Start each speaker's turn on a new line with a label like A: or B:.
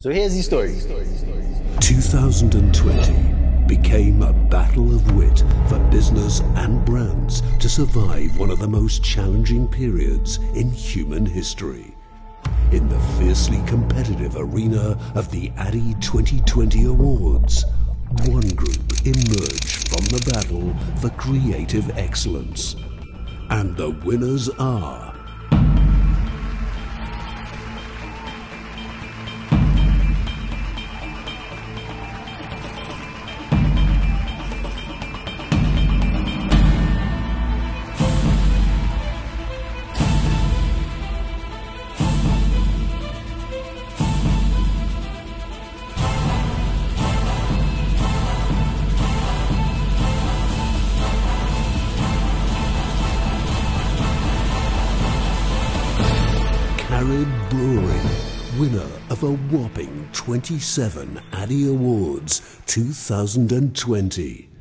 A: So here's the story.
B: 2020 became a battle of wit for business and brands to survive one of the most challenging periods in human history. In the fiercely competitive arena of the Addy 2020 Awards, one group emerged from the battle for creative excellence. And the winners are... Carib Brewery, winner of a whopping 27 Addy Awards 2020.